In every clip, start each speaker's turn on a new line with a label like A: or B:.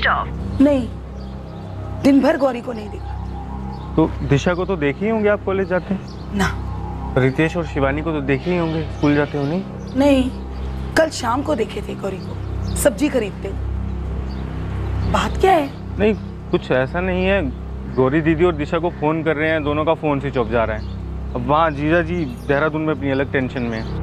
A: Switch off.
B: नहीं, दिन भर गौरी को नहीं देखा।
C: तो दिशा को तो देखे ही होंगे आप कॉलेज जाते हैं
B: ना।
C: रितेश और शिवानी को तो देखे ही होंगे स्कूल जाते हो नहीं?
B: नहीं, कल शाम को देखे थे गौरी को सब्जी खरीदते। बात क्या है?
C: नहीं, कुछ ऐसा नहीं है। गौरी दीदी और दिशा को फोन कर रहे हैं, दोनों का फोन स्विच ऑफ जा रहा है। अब वहाँ जीजा जी देहरादून में अपनी अलग टेंशन में है।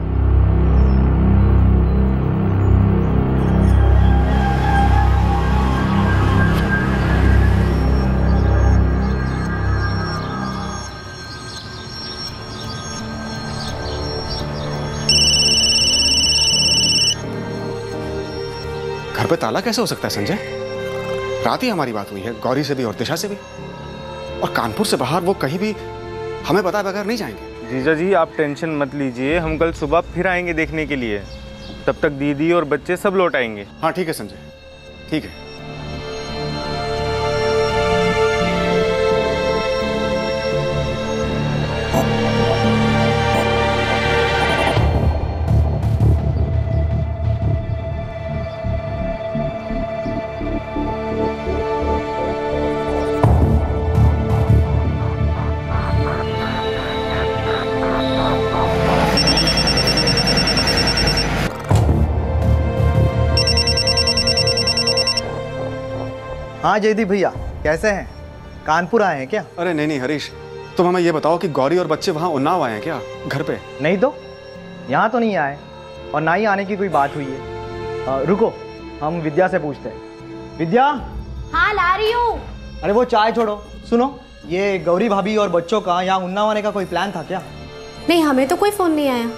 D: घर पे ताला कैसे हो सकता है संजय? रात ही हमारी बात हुई है गौरी से भी और दिशा से भी, और कानपुर से बाहर वो कहीं भी हमें बताए बगैर नहीं जाएंगे।
C: जीजा जी आप टेंशन मत लीजिए, हम कल सुबह फिर आएंगे देखने के लिए। तब तक दीदी और बच्चे सब लौट आएंगे।
D: हाँ ठीक है संजय, ठीक है।
E: हाँ जयदीप भैया, कैसे हैं? कानपुर आए हैं क्या?
D: अरे नहीं नहीं हरीश, तुम हमें ये बताओ कि गौरी और बच्चे वहाँ उन्नाव आए हैं क्या घर पे?
E: नहीं तो, यहाँ तो नहीं आए और ना ही आने की कोई बात हुई है। रुको, हम विद्या से पूछते हैं। विद्या।
F: हाँ ला रही हूँ।
E: अरे वो चाय छोड़ो, सुनो, ये गौरी भाभी और बच्चों का यहाँ उन्नाव आने का कोई प्लान था क्या?
F: नहीं, हमें तो कोई फोन नहीं आया।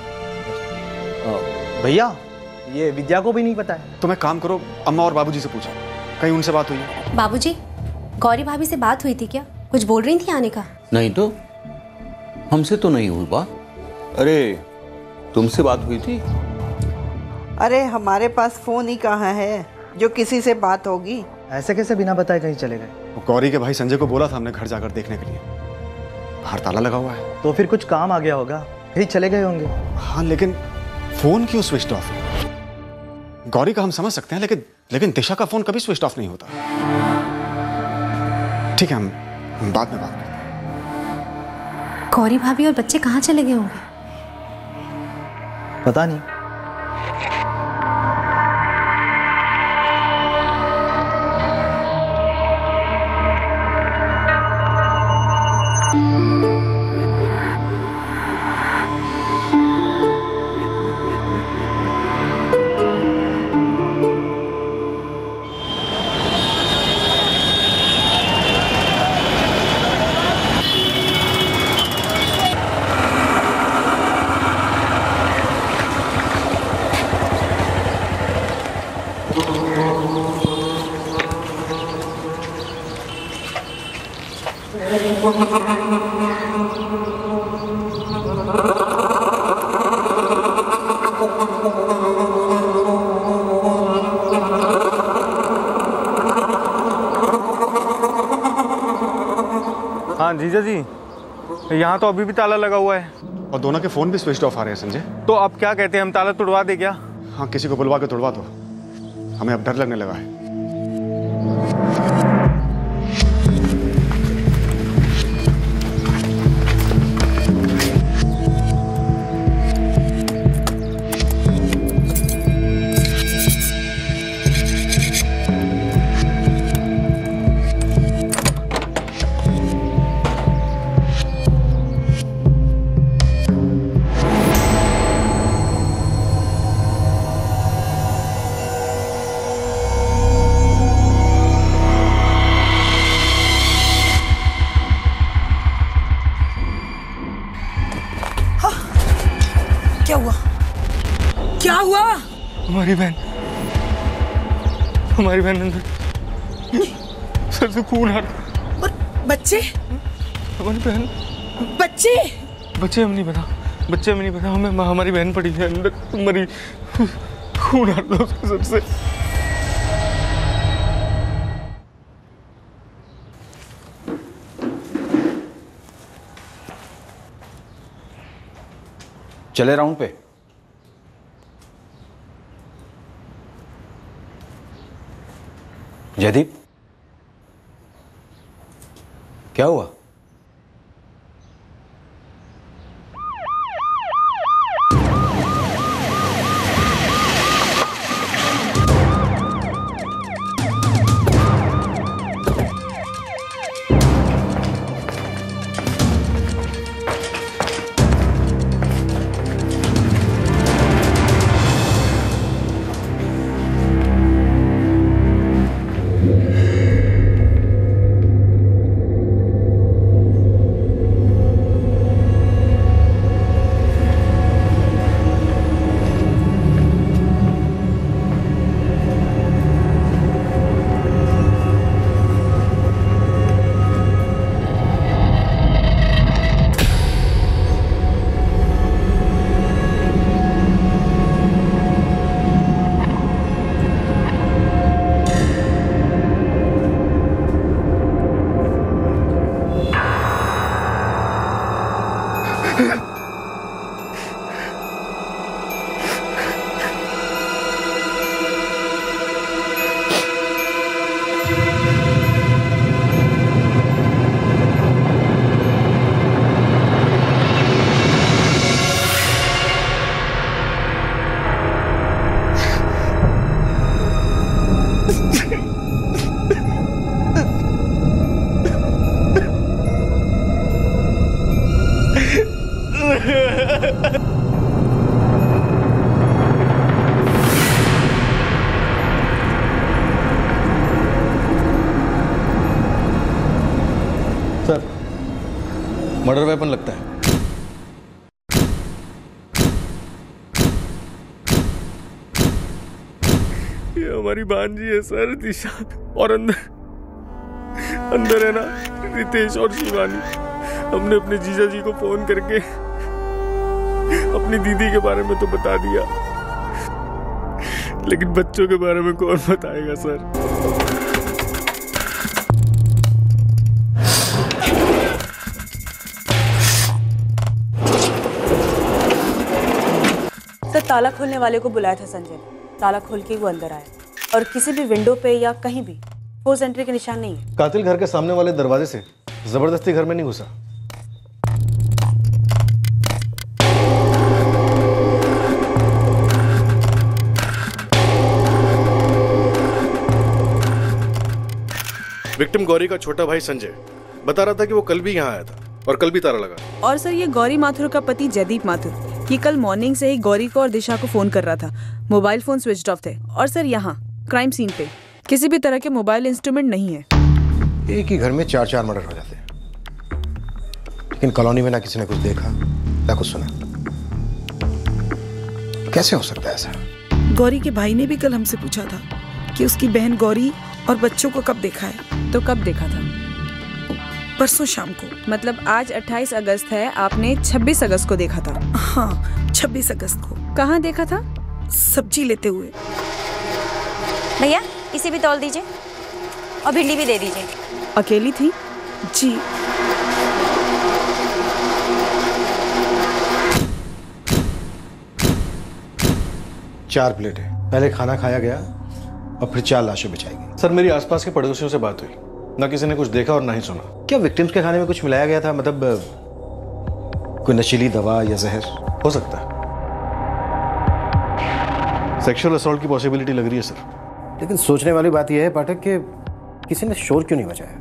E: भैया ये विद्या को भी नहीं पता है।
D: तुम एक काम करो, अम्मा और बाबूजी से पूछो, कहीं उनसे बात हुई है?
F: बाबूजी, गौरी भाभी से बात हुई थी क्या? कुछ बोल रही थी आने का?
G: नहीं तो, हमसे तो नहीं हुई बात। अरे तुमसे बात हुई थी?
H: अरे हमारे पास फोन ही कहाँ है जो किसी से बात होगी।
E: ऐसे कैसे बिना बताए कहीं चले गए?
D: गौरी के भाई संजय को बोला था हमने घर जाकर देखने के लिए, बाहर ताला लगा हुआ है।
E: तो फिर कुछ काम आ गया होगा, कहीं चले गए होंगे।
D: हाँ लेकिन फोन क्यों स्विच ऑफ है? गौरी का हम समझ सकते हैं, लेकिन दिशा का फोन कभी स्विच ऑफ नहीं होता। ठीक है, हम बाद में बात करते हैं।
F: गौरी भाभी और बच्चे कहाँ चले गए होंगे?
E: पता नहीं।
C: हाँ जीजा जी, यहाँ तो अभी भी ताला लगा हुआ है
D: और दोनों के फोन भी स्विच ऑफ आ रहे हैं संजय।
C: तो आप क्या कहते हैं, हम ताला तोड़वा दे क्या?
D: हाँ किसी को बुलवा के तोड़वा दो, हमें अब डर लगने लगा है।
B: क्या हुआ? क्या हुआ?
C: हमारी बहन अंदर सर से खून आ रहा।
B: और बच्चे?
C: हमारी बहन।
B: बच्चे
C: हमें नहीं पता, हमें हमारी बहन पड़ी है अंदर मरी, खून आ रहा उसके सर से।
G: चले राउंड पे। जयदीप, क्या हुआ?
A: सर, मर्डर वेपन लगता है।
C: ये हमारी भांजी है सर, दिशा। और अंदर अंदर है ना रितेश और शिवानी। हमने अपने जीजा जी को फोन करके अपनी दीदी के बारे में तो बता दिया, लेकिन बच्चों के बारे में कौन बताएगा सर?
I: तो ताला खोलने वाले को बुलाया था संजय ने। ताला खोल के वो अंदर आया और किसी भी विंडो पे या कहीं भी फोर्स एंट्री के निशान नहीं है।
A: कातिल घर के सामने वाले दरवाजे से जबरदस्ती घर में नहीं घुसा।
J: विक्टिम गौरी का छोटा भाई संजय बता रहा था कि वो कल भी यहाँ आया था और कल भी ताला लगा।
I: और सर, ये गौरी माथुर का पति जयदीप माथुर, ये कल मॉर्निंग से ही गौरी को और दिशा को फोन कर रहा था। मोबाइल फोन स्विच ऑफ थे। और सर, यहाँ क्राइम सीन पे किसी भी तरह के मोबाइल इंस्ट्रूमेंट नहीं है।
K: एक ही घर में 4-4 मर्डर हो जाते हैं, लेकिन कॉलोनी में ना किसी ने कुछ देखा ना कुछ सुना। कैसे हो सकता है ऐसा?
B: गौरी के भाई ने भी कल हमसे पूछा था कि उसकी बहन गौरी और बच्चों को कब देखा है।
I: तो कब देखा था?
B: परसों शाम को।
I: मतलब आज 28 अगस्त है, आपने 26 अगस्त को देखा था?
B: हाँ, 26 अगस्त को।
I: कहाँ देखा था?
B: सब्जी लेते हुए।
F: भैया इसे भी तौल दीजिए और भिंडी भी दे दीजिए।
I: अकेली थी?
B: जी।
K: चार प्लेट है। पहले खाना खाया गया और फिर 4 लाशें बिछाई गई।
A: सर, मेरी आसपास के पड़ोसियों से बात हुई, ना किसी ने कुछ देखा और ना ही सुना।
K: क्या विक्टिम्स के खाने में कुछ मिलाया गया था? मतलब कोई नशीली दवा या जहर?
A: हो सकता है। सेक्सुअल असॉल्ट की पॉसिबिलिटी लग रही है सर।
K: लेकिन सोचने वाली बात यह है पाठक कि किसी ने शोर क्यों नहीं मचाया?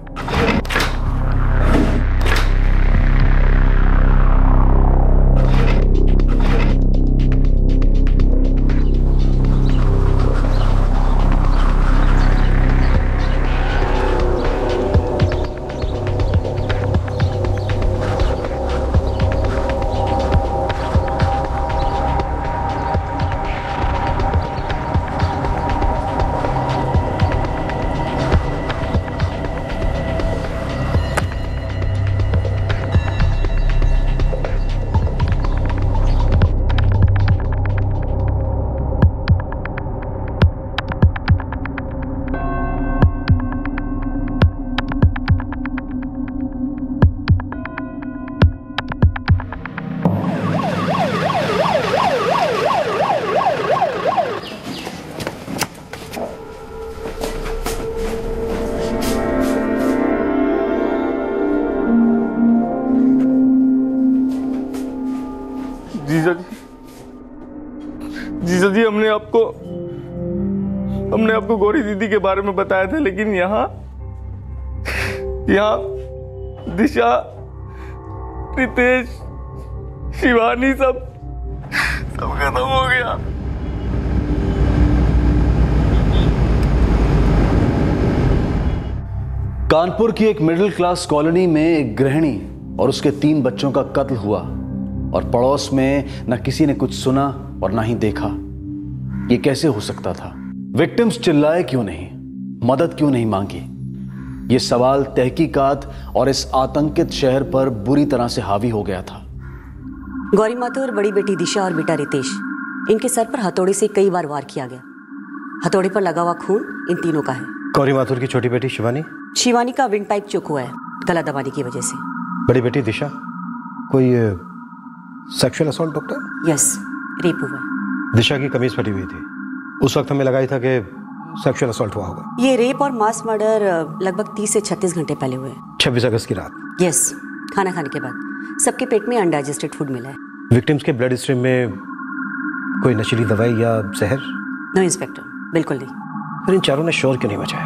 C: जीजा जी हमने आपको गौरी दीदी के बारे में बताया था, लेकिन यहाँ दिशा, रितेश, शिवानी सब खत्म हो गया।
L: कानपुर की एक मिडिल क्लास कॉलोनी में एक गृहिणी और उसके 3 बच्चों का कत्ल हुआ और पड़ोस में न किसी ने कुछ सुना और ना ही देखा। ये कैसे हो सकता था? विक्टिम्स चिल्लाए क्यों नहीं, मदद क्यों नहीं मांगी? ये सवाल तहकीकात और इस आतंकित शहर पर बुरी तरह से हावी हो गया था।
M: गौरी माथुर, बड़ी बेटी दिशा और बेटा रितेश, इनके सर पर हथौड़े से कई बार वार किया गया। हथौड़े पर लगा हुआ खून इन तीनों का है।
K: गौरी माथुर की छोटी बेटी
M: शिवानी का विंड पाइप चुक हुआ है गला दबाने की वजह से।
K: बड़ी बेटी दिशा, कोई sexual assault doctor?
M: Yes, rape हुआ है।
K: दिशा की कमीज फटी हुई थी, उस वक्त हमें लगा ही था कि सेक्सुअल असॉल्ट हुआ होगा।
M: ये रेप और मास मर्डर लगभग 30 से 36 घंटे पहले हुए।
K: 26 अगस्त की रात।
M: यस, खाना खाने के बाद सबके पेट में अनडाइजेस्टेड फूड मिला है।
K: विक्टिम्स के ब्लड स्ट्रीम में कोई नशीली दवाई या जहर?
M: नो इंस्पेक्टर, बिल्कुल नहीं।
K: फिर इन चारों ने शोर क्यों नहीं मचाया?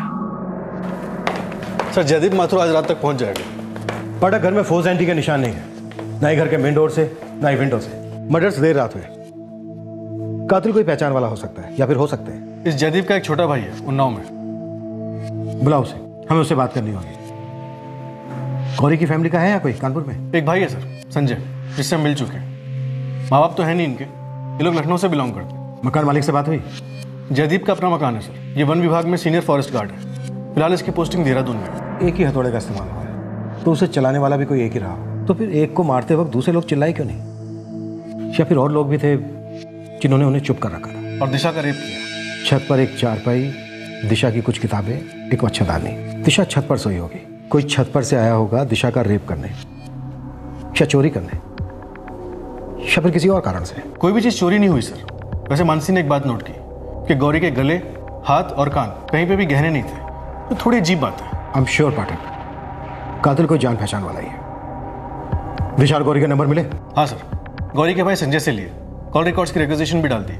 A: सर, जयदीप माथुर आज रात तक पहुंच जाएगा।
K: पाठक, घर में फोर्स एंट्री के निशान नहीं है, ना ही घर के मेन डोर से ना ही विंडो से। मर्डर्स देर रात हुए। कातिल कोई पहचान वाला हो सकता है या फिर हो सकते हैं।
A: इस जयदीप का एक छोटा भाई है उन्नाव में।
K: बुलाओ उसे, हमें उससे बात करनी होगी। गौरी की फैमिली का है या कोई कानपुर में?
A: एक भाई है सर, संजय, जिससे हम मिल चुके हैं। माँ बाप तो है नहीं इनके, ये लोग लखनऊ से बिलोंग करते हैं।
K: मकान मालिक से बात हुई?
A: जयदीप का अपना मकान है सर, ये वन विभाग में सीनियर फॉरेस्ट गार्ड है। फिलहाल इसकी पोस्टिंग देहरादून में है।
K: एक ही हथौड़े का इस्तेमाल हुआ है, तो उसे चलाने वाला भी कोई एक ही रहा। तो फिर एक को मारते वक्त दूसरे लोग चिल्लाए क्यों नहीं? या फिर और लोग भी थे जिन्होंने उन्हें चुप कर रखा था?
A: और दिशा का रेप किया।
K: छत पर एक चारपाई, दिशा की कुछ किताबें, एक मच्छरदानी। दिशा छत पर सोई होगी, कोई छत पर से आया होगा दिशा का रेप करने या चोरी करने, या फिर किसी और कारण से।
A: कोई भी चीज चोरी नहीं हुई सर। वैसे मानसी ने एक बात नोट की कि गौरी के गले, हाथ और कान कहीं पे भी गहने नहीं थे। तो थोड़ी अजीब बात है।
K: आई एम श्योर पाठक, कातिल कोई जान पहचान वाला ही है। दिशा और गौरी के नंबर मिले?
A: हाँ सर, गौरी के भाई संजय से लिए, कॉल रिकॉर्ड्स की रिक्वेजिशन भी डाल दी है।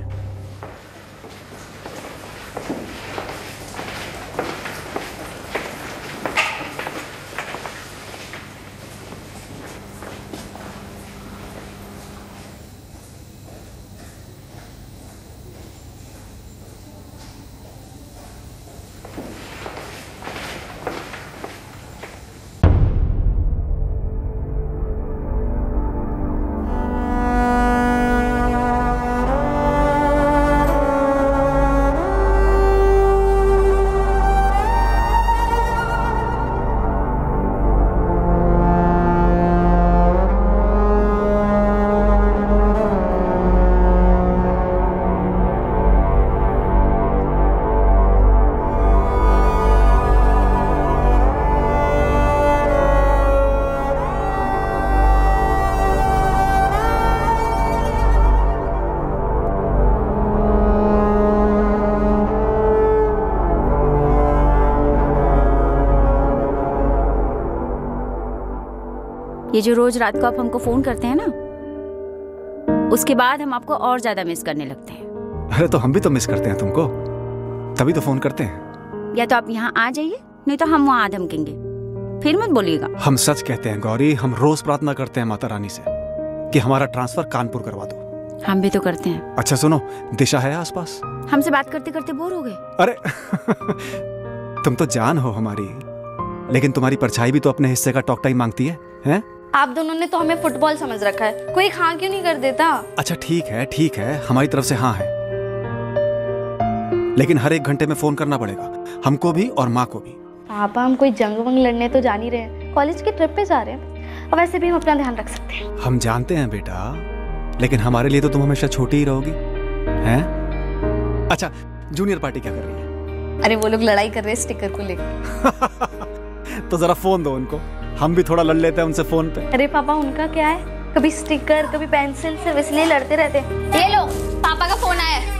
F: ये जो रोज रात को आप हमको फोन करते हैं ना, उसके बाद हम आपको और ज्यादा मिस करने लगते हैं।
D: अरे तो हम भी तो मिस करते हैं तुमको, तभी तो फोन करते हैं।
F: या तो आप यहाँ आ जाइए, नहीं तो हम वहाँ धमकेंगे। फिर मत बोलिएगा।
D: हम सच कहते हैं गौरी, हम रोज प्रार्थना करते हैं माता रानी से कि हमारा ट्रांसफर कानपुर करवा दो।
F: हम भी तो करते हैं।
D: अच्छा सुनो, दिशा है आसपास?
F: हमसे बात करते करते बोर हो गए।
D: अरे तुम तो जान हो हमारी, लेकिन तुम्हारी परछाई भी तो अपने हिस्से का टॉक टाइम मांगती है, हैं?
N: आप दोनों ने तो हमें फुटबॉल समझ रखा है, कोई हाँ क्यों नहीं कर देता?
D: अच्छा ठीक है, हमारी तरफ से हाँ है, लेकिन हर 1 घंटे में फोन करना पड़ेगा, हमको भी और माँ को भी।
N: पापा, हम कोई जंग वंग लड़ने तो जा नहीं रहे, कॉलेज की ट्रिप पे जा रहे हैं, और वैसे भी हम अपना ध्यान रख सकते हैं।
D: हम जानते हैं बेटा, लेकिन हमारे लिए तो तुम हमेशा छोटी ही रहोगी, हैं? अच्छा, जूनियर पार्टी क्या कर रही है?
N: अरे वो लोग लड़ाई कर रहे हैं स्टिकर को लेकर।
D: तो जरा फोन दो उनको, हम भी थोड़ा लड़ लेते हैं उनसे फोन पे।
N: अरे पापा, उनका क्या है, कभी स्टिकर कभी पेंसिल, सिर्फ इसलिए लड़ते रहते हैं। ये लो, पापा का फोन आया है।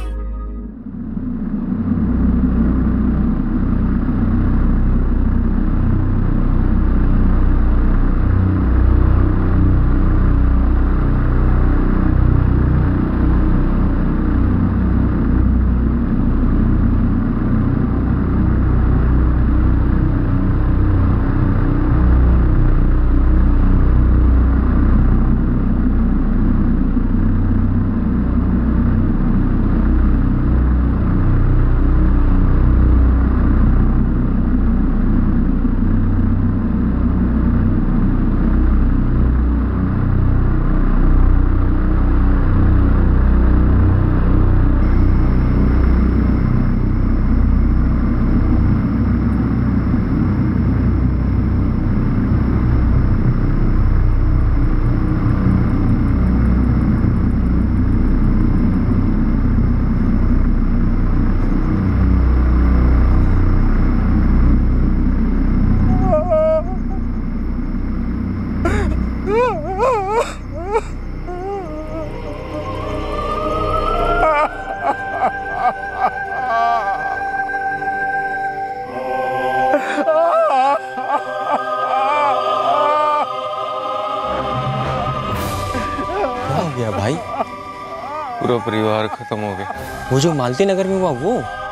C: हो गया भाई?
O: पूरा परिवार खत्म हो गया।
C: वो जो मालती नगर में हुआ वो?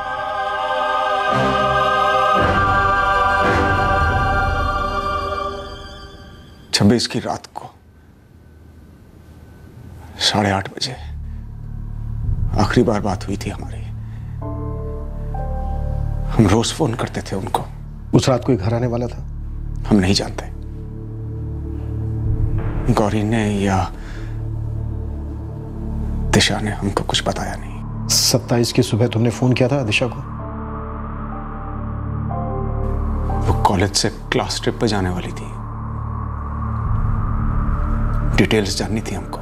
D: छब्बीस की रात को 8:30 बजे आखिरी बार बात हुई थी हमारी। हम रोज फोन करते थे उनको।
K: उस रात कोई घर आने वाला था?
D: हम नहीं जानते। गौरी ने या दिशा ने हमको कुछ बताया नहीं।
K: 27 की सुबह तुमने फोन किया था दिशा को?
D: वो कॉलेज से क्लास ट्रिप पे जाने वाली थी। डिटेल्स जाननी थी हमको।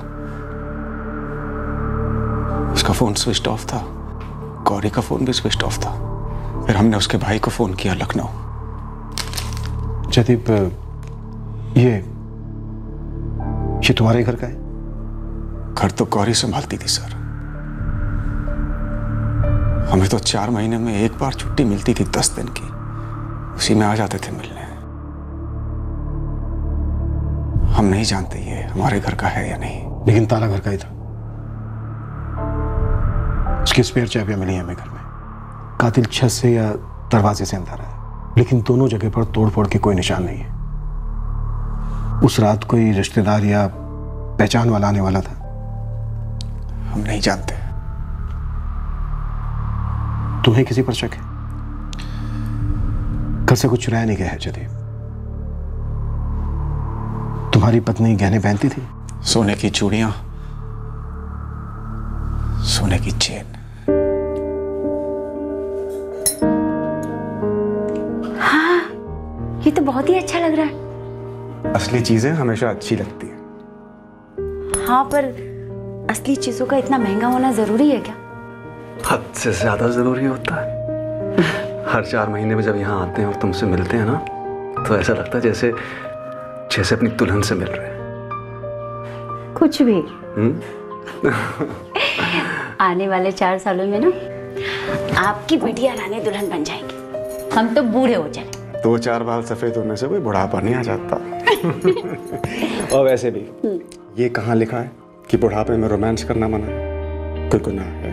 D: उसका फोन स्विच ऑफ था, गौरी का फोन भी स्विच ऑफ था। फिर हमने उसके भाई को फोन किया लखनऊ।
K: जयदीप, ये तुम्हारे घर का है?
D: घर तो गौरी संभालती थी सर। हमें तो 4 महीने में एक बार छुट्टी मिलती थी 10 दिन की, उसी में आ जाते थे मिलने। हम नहीं जानते ये हमारे घर का है या नहीं।
K: लेकिन ताला घर का ही था। उसकी स्पेयर चाबियां मिली हमें घर में। कातिल छत से या दरवाजे से अंदर आया, लेकिन दोनों जगह पर तोड़फोड़ के कोई निशान नहीं है। उस रात कोई रिश्तेदार या पहचान वाला आने वाला था?
D: हम नहीं जानते।
K: तुम्हें किसी पर शक है? घर से कुछ चुराया नहीं गया है जयदीप? तुम्हारी पत्नी गहने पहनती थी?
D: सोने की चूड़ियां, सोने की चेन।
F: हाँ, ये तो बहुत ही अच्छा लग रहा है।
D: असली चीजें हमेशा अच्छी लगती हैं।
F: हाँ, पर असली चीजों का इतना महंगा होना जरूरी है क्या?
L: हद से ज्यादा जरूरी होता है। हर 4 महीने में जब यहाँ आते हैं और तुमसे मिलते हैं ना, तो ऐसा लगता है जैसे अपनी दुल्हन से मिल रहे हैं।
F: कुछ भी। आने वाले 4 सालों में ना आपकी बिटिया रानी दुल्हन बन जाएगी। हम तो बूढ़े हो जाएंगे।
D: 2-4 बाल सफेद होने से कोई बुढ़ापा नहीं आ जाता। और वैसे भी ये कहाँ लिखा है कि बुढ़ापे में रोमांस करना मना है? कोई गुनाह है?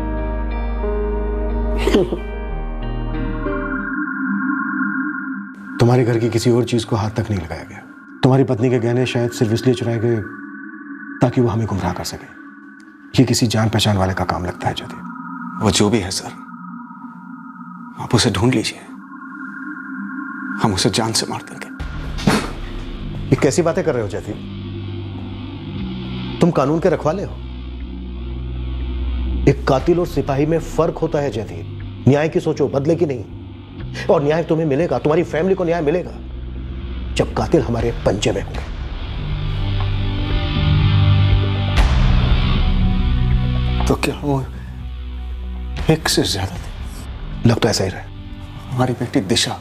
K: तुम्हारे घर की किसी और चीज को हाथ तक नहीं लगाया गया। तुम्हारी पत्नी के गहने शायद सिर्फ इसलिए चुराए गए ताकि वो हमें गुमराह कर सके। ये किसी जान पहचान वाले का काम लगता है जयदीप।
D: वो जो भी है सर, आप उसे ढूंढ लीजिए। हम उसे जान से मार देंगे।
K: ये कैसी बातें कर रहे हो जयदीप? तुम कानून के रखवाले हो। एक कातिल और सिपाही में फर्क होता है जयदीप। न्याय की सोचो, बदले की नहीं। और न्याय तुम्हें मिलेगा, तुम्हारी फैमिली को न्याय मिलेगा जब कातिल हमारे पंजे में होंगे।
D: तो क्या वो एक से ज्यादा थे?
K: लग तो ऐसा ही रहा।
D: हमारी बेटी दिशा,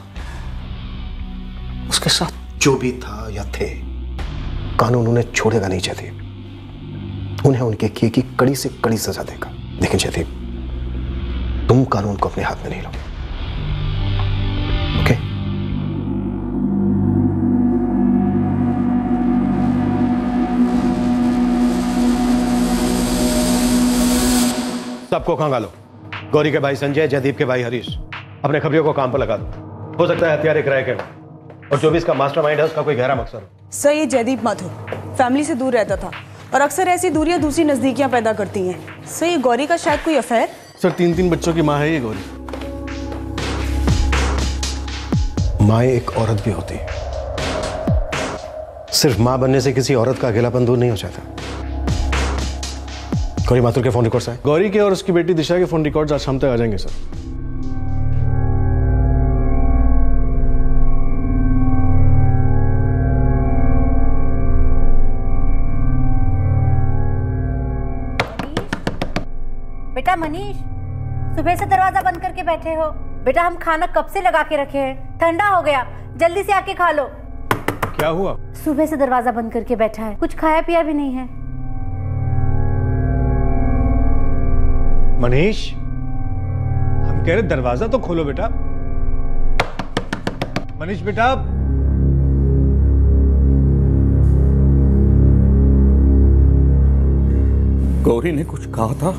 D: उसके साथ
K: जो भी था या थे, कानून उन्हें छोड़ेगा नहीं जयदीप। उन्हें उनके किए की कड़ी से कड़ी सजा देगा। लेकिन जयदीप, तुम कानून को अपने हाथ में नहीं लो। ओके? सबको खंगालो। गौरी के भाई संजय, जयदीप के भाई हरीश, अपने खबरियों को काम पर लगा दो। हो सकता है हथियार एक किराए के हो, और जो भी इसका मास्टरमाइंड है उसका कोई गहरा मकसद हो।
I: सर, ये जयदीप माथुर फैमिली से दूर रहता था और अक्सर ऐसी दूरियां दूसरी नजदीकियां पैदा करती हैं। सर, ये गौरी का शायद कोई अफेयर?
A: सर, 3 बच्चों की माँ है ये गौरी।
K: माँ एक औरत भी होती है। सिर्फ माँ बनने से किसी औरत का अकेलापन दूर नहीं हो जाता। गौरी माथुर के फोन रिकॉर्ड्स आए?
A: गौरी के और उसकी बेटी दिशा के फोन रिकॉर्ड्स आज शाम तक आ जाएंगे सर।
P: बेटा मनीष, सुबह से दरवाजा बंद करके बैठे हो। बेटा, हम खाना कब से लगा के रखे हैं, ठंडा हो गया, जल्दी से आके खा लो।
A: क्या हुआ?
P: सुबह से दरवाजा बंद करके बैठा है, कुछ खाया पिया भी नहीं है।
Q: मनीष, हम कह रहे दरवाजा तो खोलो बेटा। मनीष बेटा,
G: गौरी ने कुछ कहा था?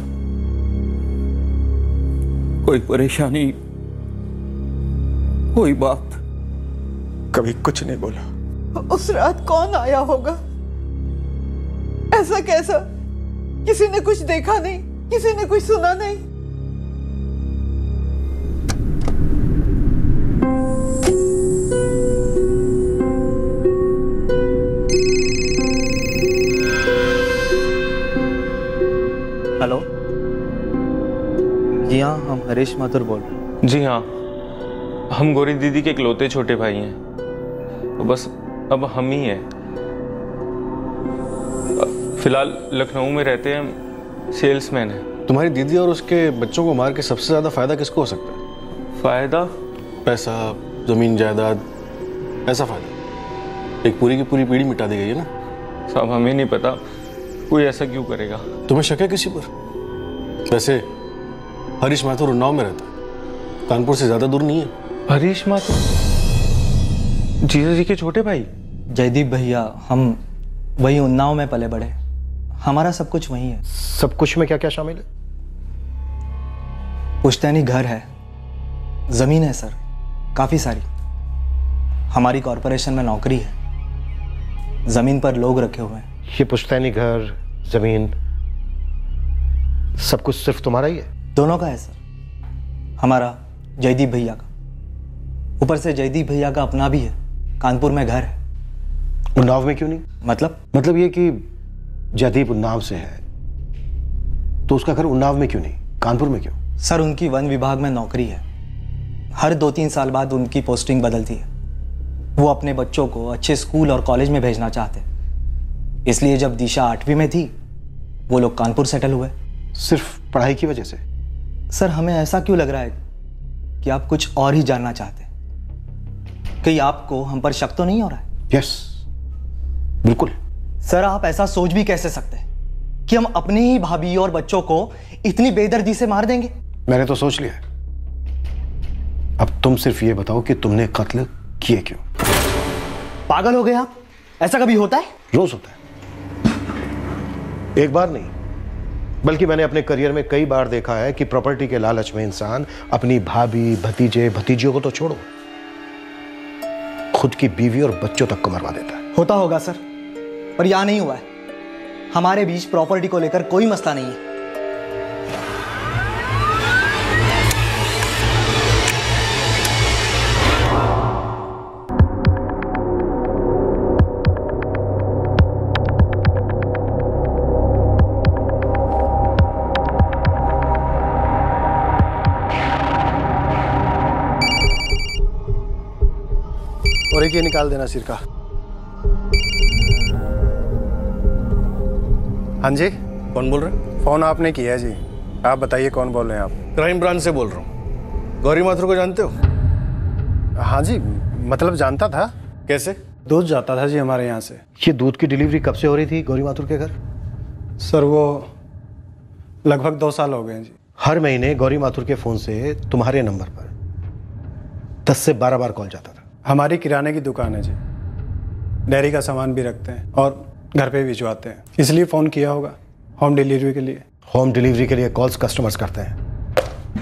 G: कोई परेशानी, कोई बात?
D: कभी कुछ नहीं बोला।
H: उस रात कौन आया होगा? ऐसा कैसा? किसी ने कुछ देखा नहीं, किसी ने कुछ सुना नहीं।
E: हेलो, जी हाँ, हम हरीश माथुर बोल रहे हैं।
O: जी हाँ, हम गौरी दीदी के इकलौते छोटे भाई हैं, तो बस अब हम ही हैं। फिलहाल लखनऊ में रहते हैं, सेल्समैन है।
A: तुम्हारी दीदी और उसके बच्चों को मार के सबसे ज्यादा फायदा किसको हो सकता है?
O: फायदा?
A: पैसा, जमीन जायदाद, ऐसा फायदा। एक पूरी की पूरी पीढ़ी मिटा दी गई है ना।
O: साहब हमें नहीं पता कोई ऐसा क्यों करेगा।
A: तुम्हें शक है किसी पर? वैसे हरीश माथुर उन्नाव में रहता है, कानपुर से ज्यादा दूर नहीं है।
O: हरीश माथुर जीजा जी के छोटे भाई?
E: जयदीप भैया, हम वही उन्नाव में पले बड़े, हमारा सब कुछ वही है।
K: सब कुछ में क्या क्या शामिल है?
E: पुश्तैनी घर है, जमीन है सर, काफी सारी। हमारी कॉरपोरेशन में नौकरी है, जमीन पर लोग रखे हुए हैं।
K: ये पुश्तैनी घर, जमीन, सब कुछ सिर्फ तुम्हारा ही है?
E: दोनों का है सर, हमारा, जयदीप भैया का। ऊपर से जयदीप भैया का अपना भी है, कानपुर में घर है।
K: उन्नाव में क्यों नहीं? मतलब ये कि जयदीप उन्नाव से है तो उसका घर उन्नाव में क्यों नहीं, कानपुर में क्यों?
E: सर उनकी वन विभाग में नौकरी है, हर 2-3 साल बाद उनकी पोस्टिंग बदलती है। वो अपने बच्चों को अच्छे स्कूल और कॉलेज में भेजना चाहते, इसलिए जब दिशा 8वीं में थी वो लोग कानपुर सेटल हुए।
K: सिर्फ पढ़ाई की वजह से?
E: सर हमें ऐसा क्यों लग रहा है कि आप कुछ और ही जानना चाहते हैं? कहीं आपको हम पर शक तो नहीं हो रहा है?
K: यस, बिल्कुल।
E: सर आप ऐसा सोच भी कैसे सकते हैं कि हम अपनी ही भाभी और बच्चों को इतनी बेदर्दी से मार देंगे?
K: मैंने तो सोच लिया है। अब तुम सिर्फ ये बताओ कि तुमने कत्ल किए क्यों?
E: पागल हो गए आप? ऐसा कभी होता है?
K: रोज होता है, एक बार नहीं, बल्कि मैंने अपने करियर में कई बार देखा है कि प्रॉपर्टी के लालच में इंसान अपनी भाभी, भतीजे, भतीजियों को तो छोड़ो, खुद की बीवी और बच्चों तक को मरवा देता है।
E: होता होगा सर, पर यहां नहीं हुआ है। हमारे बीच प्रॉपर्टी को लेकर कोई मसला नहीं है।
K: और एक ये निकाल देना सिर का।
J: हाँ जी,
A: कौन बोल रहे हैं?
J: फोन आपने किया जी, आप बताइए कौन बोल रहे हैं आप?
A: क्राइम ब्रांच से बोल रहा हूँ। गौरी माथुर को जानते हो?
J: हाँ जी, मतलब जानता था।
A: कैसे?
J: दूध जाता था जी हमारे यहाँ से।
K: ये दूध की डिलीवरी कब से हो रही थी गौरी माथुर के घर?
J: सर वो लगभग 2 साल हो गए जी।
K: हर महीने गौरी माथुर के फोन से तुम्हारे नंबर पर 10 से 12 बार कॉल जाता था।
J: हमारी किराने की दुकान है जी, डेयरी का सामान भी रखते हैं और घर पे भिजवाते हैं, इसलिए फ़ोन किया होगा होम डिलीवरी के लिए।
K: होम डिलीवरी के लिए कॉल्स कस्टमर्स करते हैं,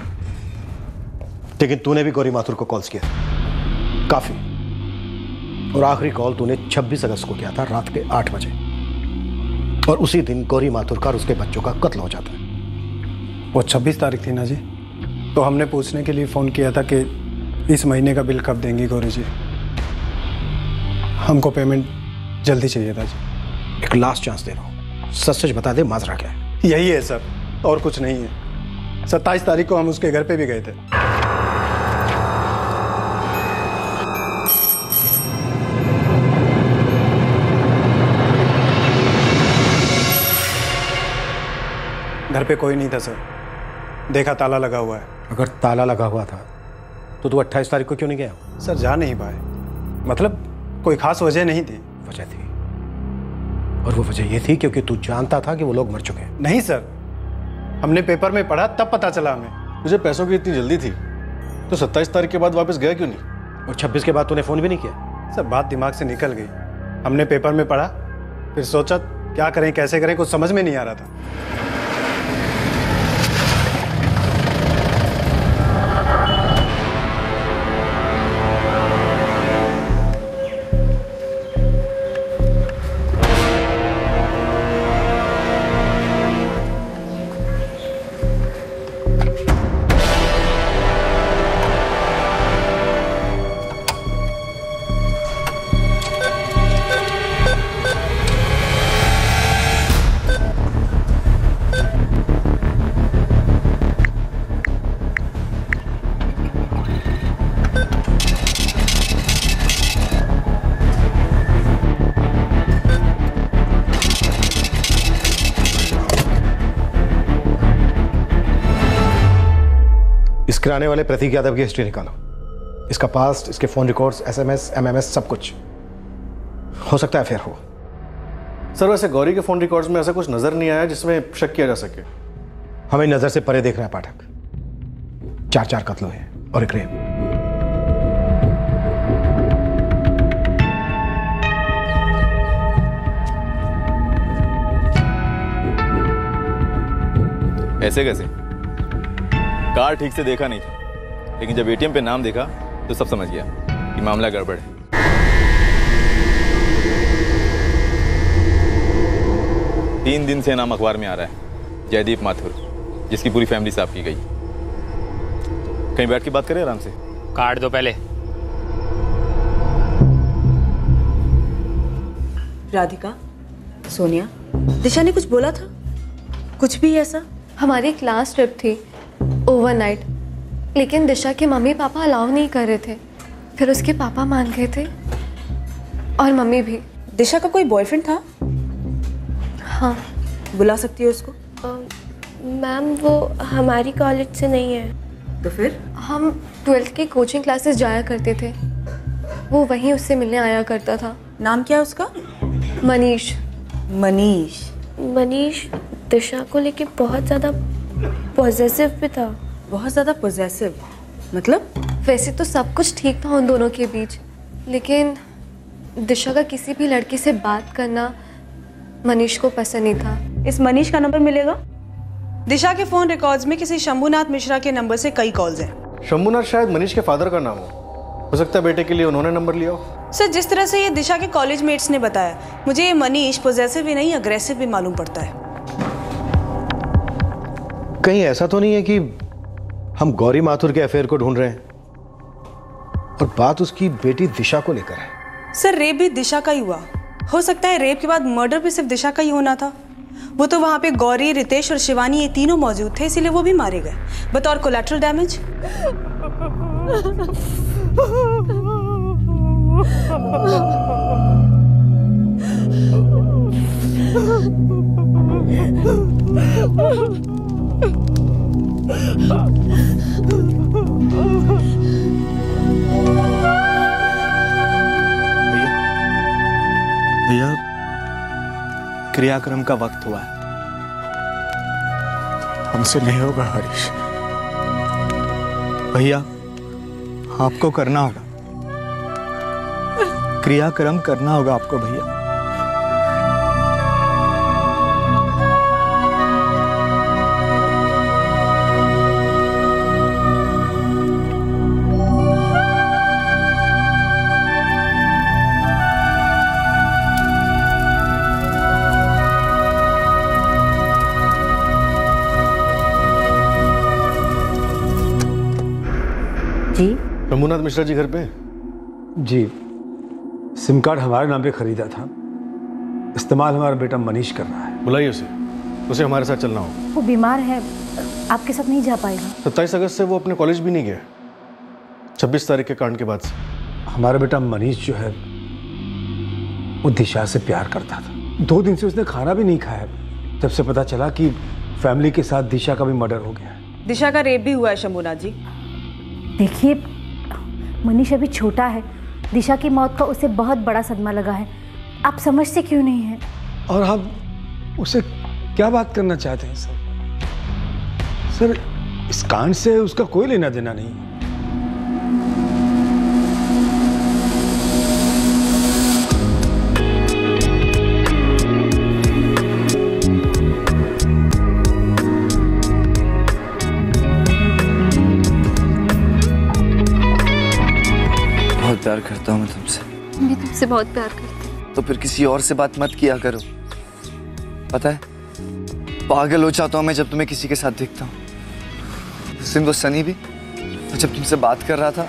K: लेकिन तूने भी गौरी माथुर को कॉल्स किया, काफी। और आखिरी कॉल तूने 26 अगस्त को किया था रात के 8 बजे, और उसी दिन गौरी माथुर का और उसके बच्चों का कत्ल हो जाता है।
J: वो 26 तारीख थी ना जी, तो हमने पूछने के लिए फ़ोन किया था कि इस महीने का बिल कब देंगी गौरी जी, हमको पेमेंट जल्दी चाहिए था जी।
K: एक लास्ट चांस दे रहा हूँ, सच सच बता दे माजरा क्या है?
J: यही है सर, और कुछ नहीं है। 27 तारीख को हम उसके घर पे भी गए थे। घर पे कोई नहीं था सर, देखा ताला लगा हुआ है।
K: अगर ताला लगा हुआ था तो तू 28 तारीख को क्यों नहीं गया?
J: सर जा नहीं पाए, मतलब कोई खास वजह नहीं थी।
K: वजह थी, और वो वजह ये थी क्योंकि तू जानता था कि वो लोग मर चुके हैं।
J: नहीं सर, हमने पेपर में पढ़ा तब पता चला हमें।
A: तुझे पैसों की इतनी जल्दी थी तो 27 तारीख के बाद वापस गया क्यों नहीं?
K: और 26 के बाद तूने फोन भी नहीं किया?
J: सर बात दिमाग से निकल गई, हमने पेपर में पढ़ा, फिर सोचा क्या करें कैसे करें, कुछ समझ में नहीं आ रहा था।
K: किराने वाले प्रतीक यादव की हिस्ट्री निकालो। इसका पास्ट, इसके फोन रिकॉर्ड्स, एसएमएस, एमएमएस, सब कुछ। हो सकता है अफेयर हो।
A: सर वैसे गौरी के फोन रिकॉर्ड्स में ऐसा कुछ नजर नहीं आया जिसमें शक किया जा सके।
K: हमें नजर से परे देख रहा है पाठक। 4 कत्ल हुए और एक रेप।
R: ऐसे कैसे? कार ठीक से देखा नहीं था, लेकिन जब एटीएम पे नाम देखा तो सब समझ गया कि मामला गड़बड़ है। तीन दिन से नाम अखबार में आ रहा है, जयदीप माथुर, जिसकी पूरी फैमिली साफ की गई। कहीं बैठ के बात करें आराम से।
O: काट दो पहले।
I: राधिका, सोनिया, दिशा ने कुछ बोला था? कुछ भी ऐसा?
S: हमारी क्लास ट्रिप थी ओवरनाइट, लेकिन दिशा के मम्मी पापा अलाउ नहीं कर रहे थे। फिर उसके पापा मान गए थे और मम्मी भी।
I: दिशा का कोई बॉयफ्रेंड था?
S: हाँ।
I: बुला सकती है उसको?
S: मैम वो हमारी कॉलेज से नहीं है।
I: तो फिर?
S: हम 12th की कोचिंग क्लासेस जाया करते थे, वो वहीं उससे मिलने आया करता था।
I: नाम क्या है उसका?
S: मनीष।
I: मनीष?
S: मनीष दिशा को लेके बहुत ज़्यादा पॉजेसिव भी था।
I: बहुत ज़्यादा पॉजेसिव मतलब?
S: वैसे तो सब कुछ ठीक था उन दोनों के बीच, लेकिन दिशा का किसी भी लड़की से बात करना मनीष को पसंद नहीं था।
I: इस मनीष का नंबर मिलेगा? दिशा के फोन रिकॉर्ड्स में किसी शंभुनाथ मिश्रा के नंबर से कई कॉल्स हैं।
A: शंभुनाथ शायद मनीष के फादर का नाम हो सकता है, बेटे के लिए उन्होंने नंबर लिया हो।
I: सर जिस तरह से ये दिशा के कॉलेज मेट्स ने बताया, मुझे ये मनीष पॉजेसिव भी नहीं अग्रेसिव भी मालूम पड़ता है।
K: कहीं ऐसा तो नहीं है कि हम गौरी माथुर के अफेयर को ढूंढ रहे हैं और बात उसकी बेटी दिशा को लेकर है?
I: सर रेप भी दिशा का ही हुआ। हो सकता है रेप के बाद मर्डर भी सिर्फ दिशा का ही होना था। वो तो वहां पे गौरी, रितेश और शिवानी ये तीनों मौजूद थे, इसीलिए वो भी मारे गए बतौर कोलैटरल डैमेज।
C: भैया क्रियाक्रम का वक्त हुआ है। हमसे नहीं होगा हरीश। भैया आपको करना होगा, क्रियाक्रम करना होगा आपको भैया।
A: शंभुनाथ मिश्रा जी घर पे?
Q: जी, सिम कार्ड हमारे नाम पे खरीदा था, इस्तेमाल हमारा बेटा मनीष कर रहा है।
A: बुलाइए उसे हमारे साथ चलना होगा।
P: वो बीमार है, आपके साथ नहीं जा पाएगा।
A: 27 अगस्त से वो अपने कॉलेज भी नहीं गया, 26 तारीख के कांड के बाद से।
Q: हमारा बेटा मनीष जो है वो दिशा से प्यार करता था। 2 दिन से उसने खाना भी नहीं खाया जब से पता चला कि फैमिली के साथ दिशा का भी मर्डर हो गया है।
I: दिशा का रेप भी हुआ है शंभुनाथ जी।
P: देखिए मनीष अभी छोटा है, दिशा की मौत का उसे बहुत बड़ा सदमा लगा है, आप समझते क्यों नहीं हैं?
Q: और हम उसे क्या बात करना चाहते हैं सर? सर इस कांड से उसका कोई लेना देना नहीं है।
T: प्यार करता हूँ मैं तुमसे।
S: मैं तुमसे बहुत प्यार करती हूँ।
T: तो फिर किसी और से बात मत किया करो। पता है पागल हो जाता हूँ मैं जब तुम्हें किसी के साथ देखता हूँ। उस दिन वो सनी भी जब तुमसे बात कर रहा था,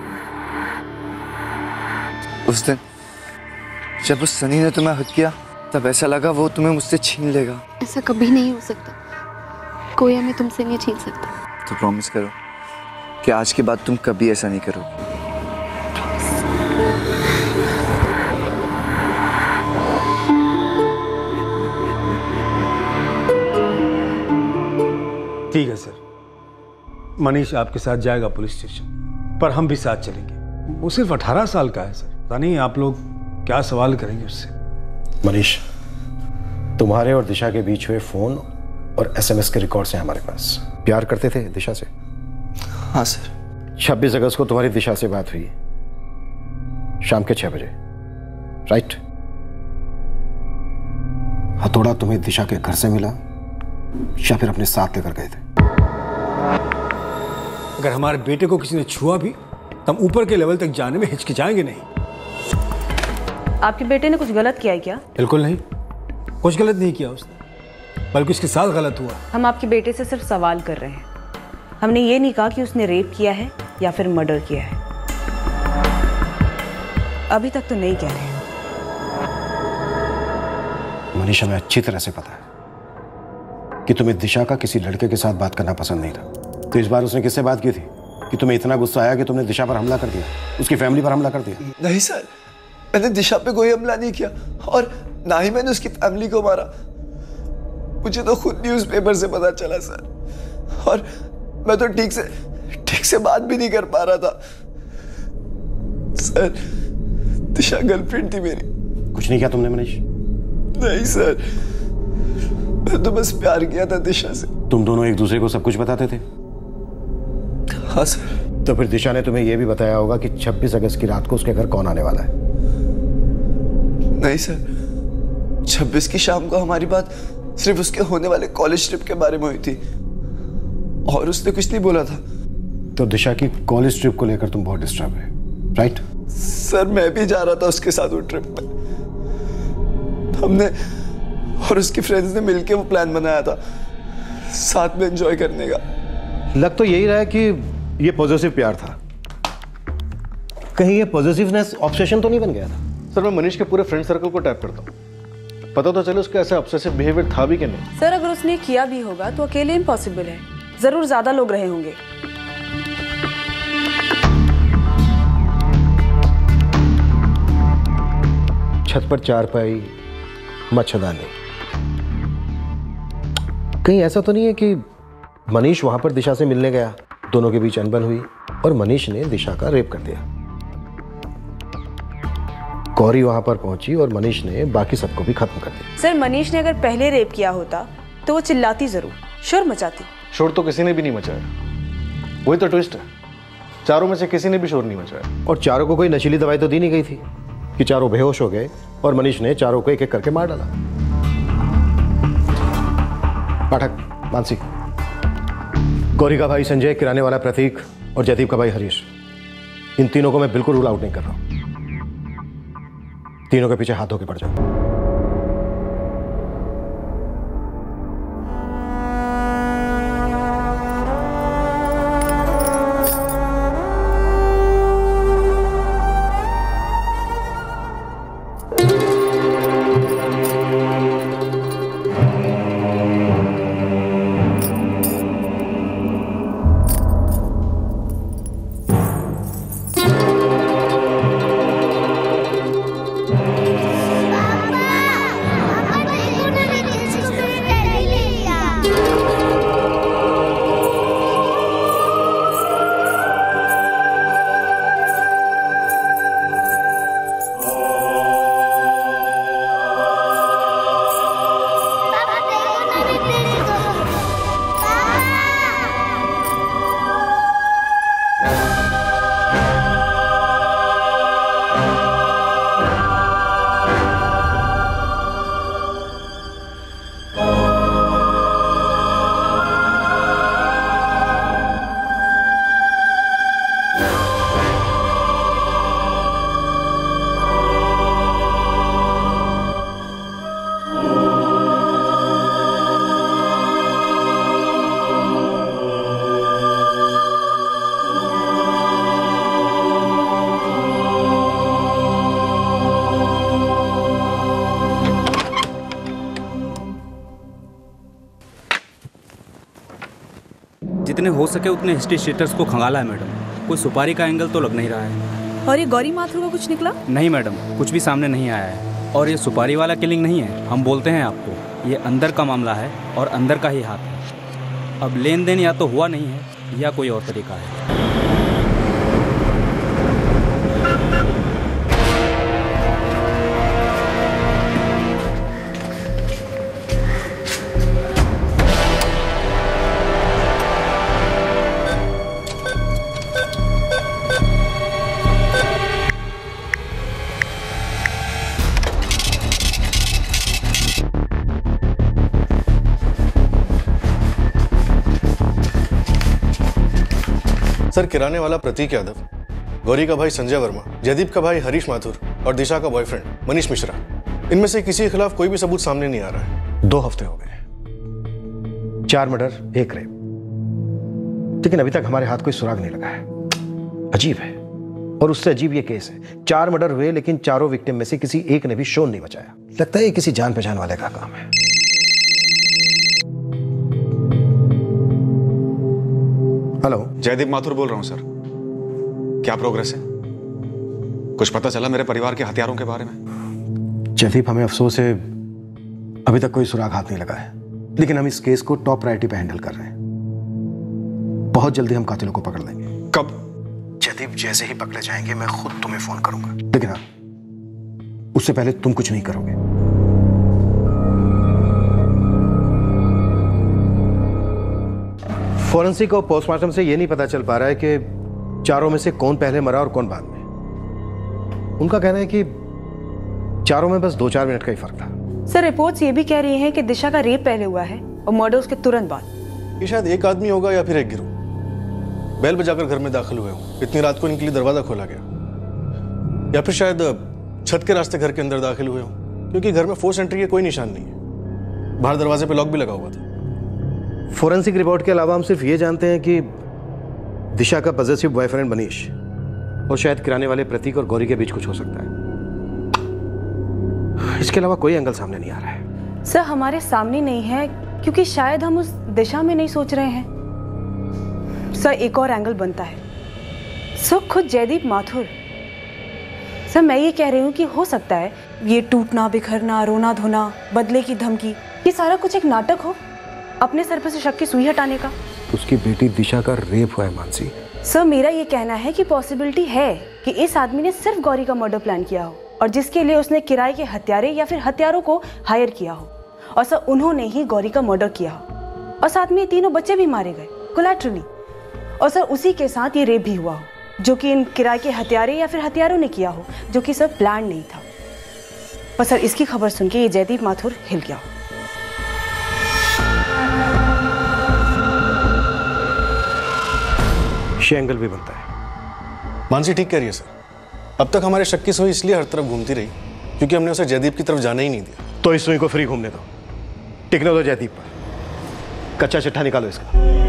T: उस दिन जब उस सनी ने तुम्हें हक किया, तब ऐसा लगा वो तुम्हें मुझसे छीन लेगा।
S: ऐसा कभी नहीं हो सकता, कोई हमें तुमसे नहीं छीन सकता।
T: तो प्रॉमिस करो कि आज के बाद तुम कभी ऐसा नहीं करोगे।
Q: ठीक है सर, मनीष आपके साथ जाएगा पुलिस स्टेशन, पर हम भी साथ चलेंगे। वो सिर्फ 18 साल का है सर, पता नहीं आप लोग क्या सवाल करेंगे उससे।
K: मनीष, तुम्हारे और दिशा के बीच हुए फोन और एसएमएस के रिकॉर्ड्स हैं हमारे पास। प्यार करते थे दिशा से?
T: हाँ सर।
K: 26 अगस्त को तुम्हारी दिशा से बात हुई शाम के 6 बजे, राइट? हथौड़ा तुम्हें दिशा के घर से मिला या फिर अपने साथ लेकर गए थे?
Q: अगर हमारे बेटे को किसी ने छुआ भी तो हम ऊपर के लेवल तक जाने में हिचकिचाएंगे नहीं।
I: आपके बेटे ने कुछ गलत किया है क्या?
Q: बिल्कुल नहीं, कुछ गलत नहीं किया उसने, बल्कि उसके साथ गलत हुआ।
I: हम आपके बेटे से सिर्फ सवाल कर रहे हैं, हमने ये नहीं कहा कि उसने रेप किया है या फिर मर्डर किया है। अभी तक तो नहीं कह रहे।
K: मनीष, हमें अच्छी तरह से पता है कि तुम्हें दिशा का किसी लड़के के साथ बात करना पसंद नहीं था, तो इस बार उसने किससे बात की थी कि तुम्हें इतना गुस्सा आया कि तुमने दिशा पर हमला कर दिया, उसकी फैमिली पर हमला कर दिया?
T: नहीं सर, मैंने दिशा पे कोई हमला नहीं किया और ना ही मैंने उसकी फैमिली को मारा। मुझे तो खुद न्यूज़पेपर से पता चला सर, और मैं तो ठीक से बात भी नहीं कर पा रहा था सर। दिशा गर्लफ्रेंड थी मेरी।
K: कुछ नहीं किया तुमने मनीष?
T: नहीं सर, मैं तो बस प्यार किया था दिशा से।
K: तुम दोनों एक दूसरे को सब कुछ बताते थे?
T: हाँ सर।
K: तो फिर दिशा ने तुम्हें यह भी बताया होगा कि 26 अगस्त की रात को उसके घर कौन आने वाला है?
T: नहीं सर, 26 की शाम को हमारी बात सिर्फ उसके होने वाले कॉलेज ट्रिप के बारे में हुई थी और उसने कुछ नहीं बोला था।
K: तो दिशा की कॉलेज ट्रिप को लेकर तुम बहुत डिस्टर्ब है, राइट?
T: सर, मैं भी जा रहा था उसके साथ वो ट्रिप में। हमने और उसके फ्रेंड्स ने मिलकर वो प्लान बनाया था साथ में एंजॉय करने का।
K: लग तो यही रहा है कि ये पॉजिटिव प्यार था। कहीं ये पॉजिटिवनेस ऑब्सेशन तो नहीं बन गया था?
A: सर, मैं मनीष के पूरे फ्रेंड सर्कल को टैप करता हूँ, पता तो चले उसका ऐसा ऑब्सेसिव बिहेवियर था भी कि नहीं।
I: सर, अगर उसने किया भी होगा तो अकेले इम्पॉसिबल है, जरूर ज्यादा लोग रहे होंगे।
K: छत पर चारपाई, मच्छरदानी, कहीं ऐसा तो नहीं है कि मनीष वहां पर दिशा से मिलने गया, दोनों के बीच अनबन हुई और मनीष ने दिशा का रेप कर दिया? गौरी वहां पर पहुंची और मनीष ने बाकी सबको भी खत्म कर दिया।
I: सर, मनीष ने अगर पहले रेप किया होता तो वो चिल्लाती जरूर, शोर मचाती।
A: शोर तो किसी ने भी नहीं मचाया, वही तो ट्विस्ट है, चारों में से किसी ने भी शोर नहीं मचाया।
K: और चारों को कोई नशीली दवाई तो दी नहीं गई थी कि चारों बेहोश हो गए और मनीष ने चारों को एक एक करके मार डाला? पाठक, मानसी, गौरी का भाई संजय, किराने वाला प्रतीक और जयदीप का भाई हरीश, इन तीनों को मैं बिल्कुल रूल आउट नहीं कर रहा हूं। तीनों के पीछे हाथ धो के पड़ जाओ।
U: जितने हो सके उतने हिस्ट्री शीटर्स को खंगाला है मैडम। कोई सुपारी का एंगल तो लग नहीं रहा है।
I: और ये गौरी माथुर का कुछ निकला?
U: नहीं मैडम, कुछ भी सामने नहीं आया है। और ये सुपारी वाला किलिंग नहीं है, हम बोलते हैं आपको, ये अंदर का मामला है और अंदर का ही हाथ है। अब लेन देन या तो हुआ नहीं है या कोई और तरीका है।
A: सर, किराने वाला प्रतीक यादव, गौरी का भाई संजय वर्मा, जयदीप का भाई हरीश माथुर और दिशा का बॉयफ्रेंड मनीष मिश्रा, इनमें से किसी के खिलाफ कोई भी सबूत सामने नहीं आ रहा है।
K: 2 हफ्ते हो गए, 4 मर्डर 1 रेप, लेकिन अभी तक हमारे हाथ कोई सुराग नहीं लगा है। अजीब है। और उससे अजीब ये केस है, 4 मर्डर हुए लेकिन चारों विक्टिम में से किसी एक ने भी शोन नहीं बचाया। लगता है ये किसी जान पहचान वाले का काम है। हेलो,
D: जयदीप माथुर बोल रहा हूं सर। क्या प्रोग्रेस है? कुछ पता चला मेरे परिवार के हथियारों के बारे में?
K: जयदीप, हमें अफसोस है अभी तक कोई सुराग हाथ नहीं लगा है, लेकिन हम इस केस को टॉप प्रायोरिटी पे हैंडल कर रहे हैं। बहुत जल्दी हम कातिलों को पकड़ लेंगे।
D: कब?
K: जयदीप, जैसे ही पकड़े जाएंगे मैं खुद तुम्हें फोन करूंगा, लेकिन हाँ, उससे पहले तुम कुछ नहीं करोगे। फॉरेंसिक और पोस्टमार्टम से यह नहीं पता चल पा रहा है कि चारों में से कौन पहले मरा और कौन बाद में। उनका कहना है कि चारों में बस 2-4 मिनट का ही फर्क था।
I: सर, रिपोर्ट्स ये भी कह रही हैं कि दिशा का रेप पहले हुआ है और मर्डर उसके तुरंत बाद।
A: ये शायद एक आदमी होगा या फिर एक गिरोह। बेल बजाकर घर में दाखिल हुए हों, इतनी रात को इनके लिए दरवाजा खोला गया, या फिर शायद छत के रास्ते घर के अंदर दाखिल हुए हों, क्योंकि घर में फोर्स एंट्री के कोई निशान नहीं है। बाहर दरवाजे पे लॉक भी लगा हुआ था।
K: फोरेंसिक रिपोर्ट के अलावा हम सिर्फ ये जानते हैं कि दिशा का पॉजिटिव बॉयफ्रेंड मनीष और शायद किराने वाले प्रतीक और गौरी के बीच कुछ हो सकता है। इसके अलावा कोई एंगल सामने नहीं आ रहा है।
I: सर, हमारे सामने नहीं है क्योंकि शायद हम उस दिशा में नहीं सोच रहे हैं। सर, एक और एंगल बनता है। सर, खुद जयदीप माथुर। सर, मैं ये कह रही हूँ कि हो सकता है ये टूटना, बिखरना, रोना धोना, बदले की धमकी, ये सारा कुछ एक नाटक हो, अपने सर पर से शक की सुई हटाने का।
K: उसकी बेटी दिशा का रेप हुआ है मानसी।
I: सर, मेरा ये कहना है कि पॉसिबिलिटी है कि इस आदमी ने सिर्फ गौरी का मर्डर प्लान किया हो और जिसके लिए उसने किराए के हत्यारे या फिर हत्यारों को हायर किया हो, और सर उन्होंने ही गौरी का मर्डर किया हो और साथ में ये 3 बच्चे भी मारे गए कोलैटरली, और सर उसी के साथ ये रेप भी हुआ हो जो कि इन किराए के हत्यारे या फिर हत्यारों ने किया हो, जो कि सर प्लान नहीं था। और सर इसकी खबर सुन के ये जयदीप माथुर हिल गया हो।
K: एंगल भी बनता है।
A: मानसी ठीक कह रही है सर। अब तक हमारे शक की सुई इसलिए हर तरफ घूमती रही क्योंकि हमने उसे जयदीप की तरफ जाने ही नहीं दिया।
K: तो इस सुई को फ्री घूमने दो, टिकने दो जयदीप पर। कच्चा चिट्ठा निकालो इसका।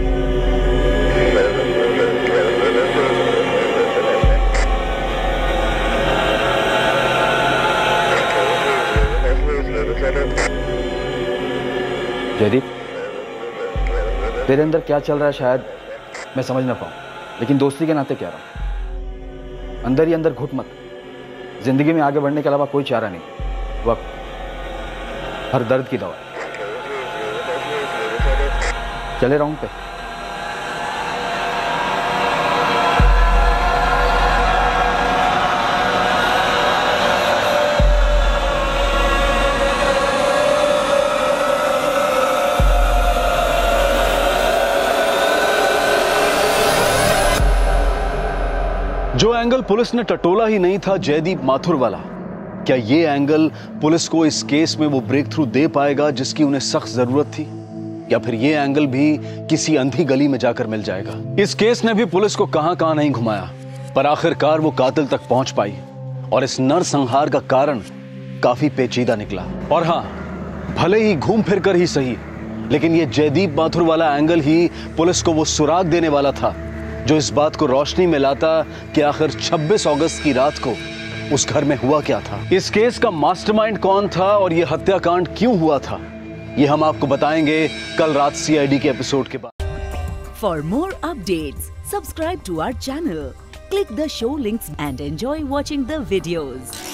L: जयदीप, तेरे अंदर क्या चल रहा है शायद मैं समझ ना पाऊं, लेकिन दोस्ती के नाते कह रहा हूं, अंदर ही अंदर घुट मत। जिंदगी में आगे बढ़ने के अलावा कोई चारा नहीं। वक्त हर दर्द की दवा। चले राउंड पे। जो एंगल पुलिस ने टटोला ही नहीं था जयदीप माथुर वाला, क्या ये एंगल पुलिस को इस केस में वो ब्रेक थ्रू दे पाएगा जिसकी उन्हें सख्त जरूरत थी, या फिर ये एंगल भी किसी अंधी गली में जाकर मिल जाएगा? इस केस ने भी पुलिस को कहां नहीं घुमाया, पर आखिरकार वो कातिल तक पहुंच पाई और इस नरसंहार का कारण काफी पेचीदा निकला। और हां, भले ही घूम फिर कर ही सही, लेकिन ये जयदीप माथुर वाला एंगल ही पुलिस को वो सुराग देने वाला था जो इस बात को रोशनी में लाता कि आखिर 26 अगस्त की रात को उस घर में हुआ क्या था, इस केस का मास्टरमाइंड कौन था और यह हत्याकांड क्यों हुआ था, ये हम आपको बताएंगे कल रात CID के एपिसोड के बाद।
B: For more updates, subscribe to our channel, click the show links and enjoy watching the videos.